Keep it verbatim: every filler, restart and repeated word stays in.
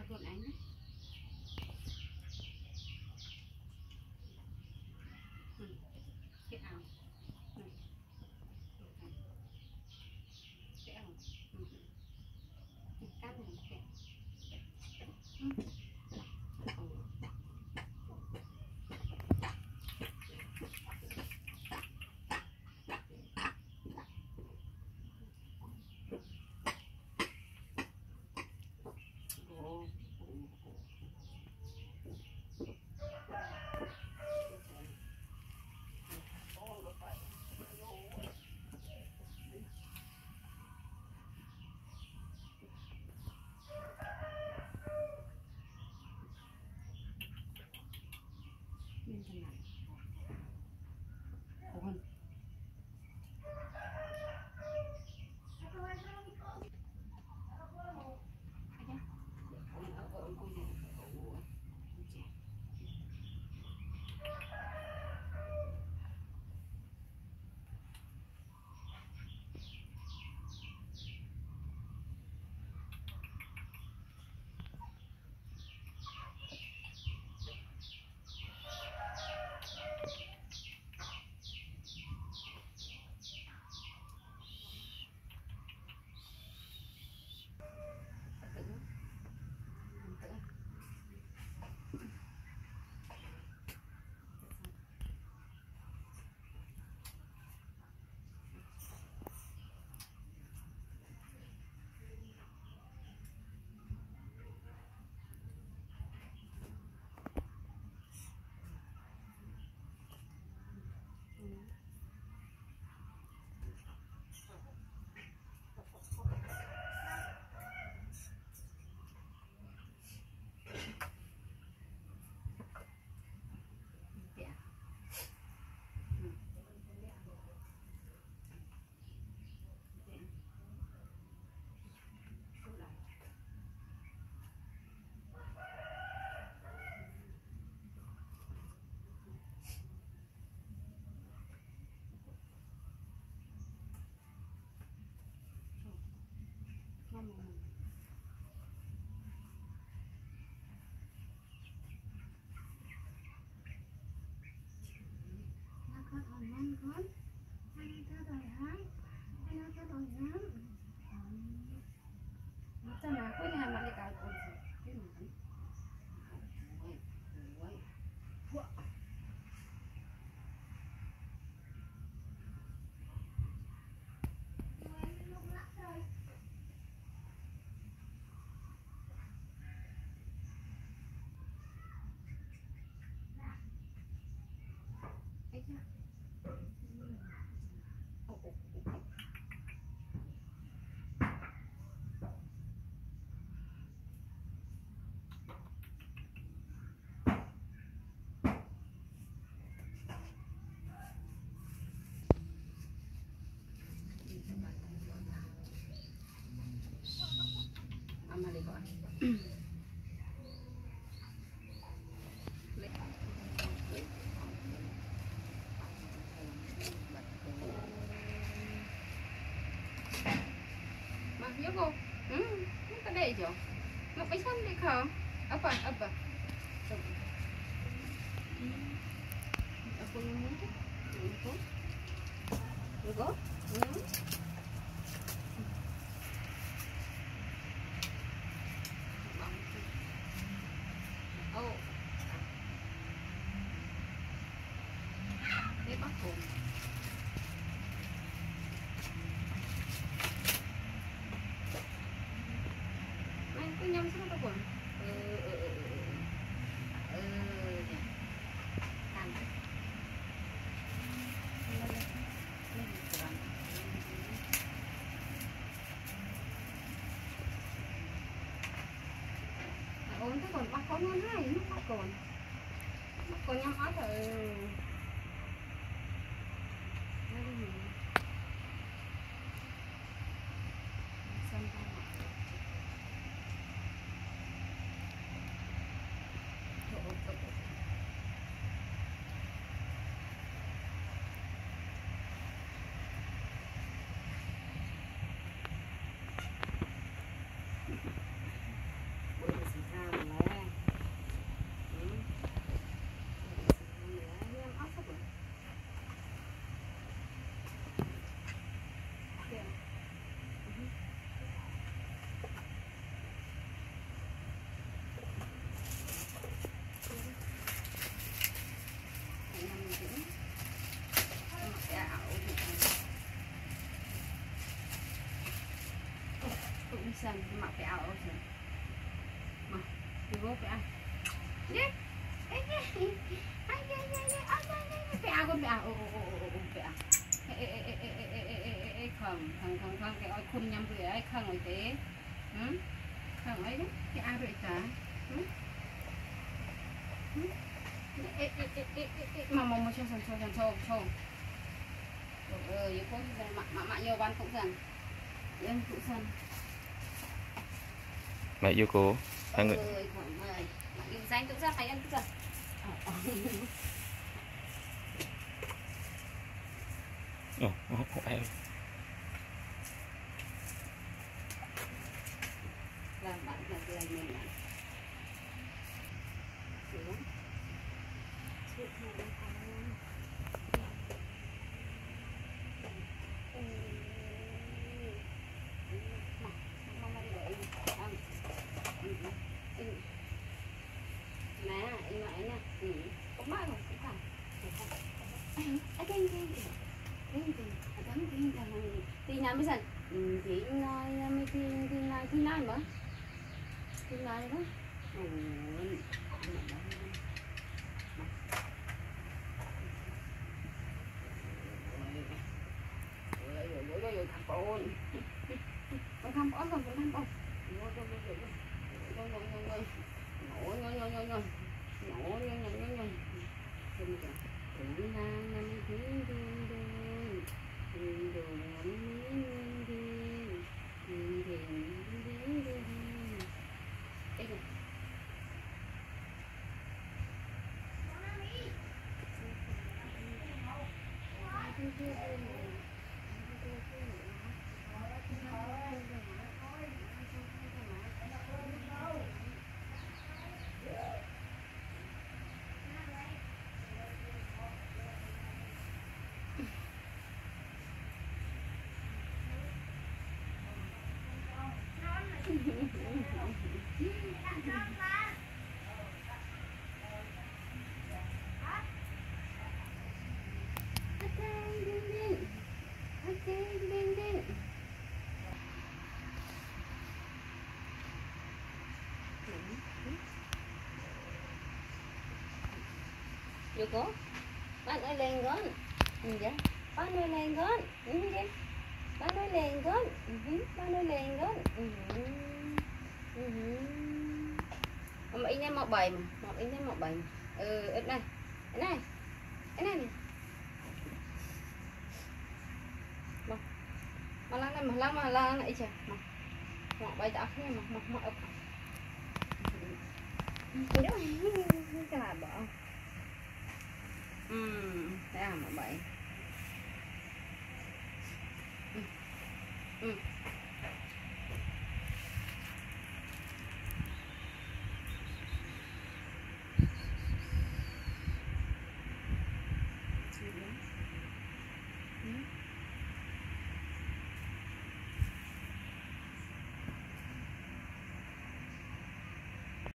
luôn anh đấy. Ừ. Cái áo này. Cái áo. Ừ. Cái cát này cái. Ừ. Bên trong này. Ôi. Sana aku ni hamba dekat aku. Yoko, hmm, apa dah itu? Mak pesan mereka apa apa? Apa yang itu? Yoko, Yoko, hmm. Oh, ini aku. Nhâm xuống đâu quần ừ, ừ, ừ, ừ, ừ. Làm đấy. Ôi cái còn bắt con ngon hay nó bắt còn bắt còn nhâm ớt rồi. Hãy subscribe cho kênh Ghiền Mì Gõ để không bỏ lỡ những video hấp dẫn. sân mặc cái áo áo sân mà đi vô cái áo nhé cái áo con cái áo cái áo không không không không cái áo khuôn nhầm rồi ấy không rồi thế không ấy đấy cái áo rồi cả mà mà mà cho cho cho cho cho ờ yêu cô mà mà mà yêu ban cũng rằng em cũng rằng mẹ yêu cô hai người yêu danh cũng ra phải ăn cũng rằng ồ ồ ai làm bạn là người mình làm thì nào bây giờ thì nói mới thì thì nói thì nói mà thì nói đó con không có con cũng không có nhồi nhồi nhồi nhồi nhồi nhồi nhồi nhồi nhồi nhồi Hãy Yoko, bạn ơi lên con, nhìn vậy, bạn ơi lên con, nhìn vậy, bạn ơi lên con, bạn ơi lên con, mà anh em mọc bảy mà, mọc anh em mọc bảy, ừ, đây, này, này, cái này này, mà, mà lăng này, mà lăng mà lăng này chả, mà, mọc bảy tao kia mà, mọc mọc ấp, cái đó, cái là bỏ. Ừm, thế à mà bảy. Ừ. Ừ.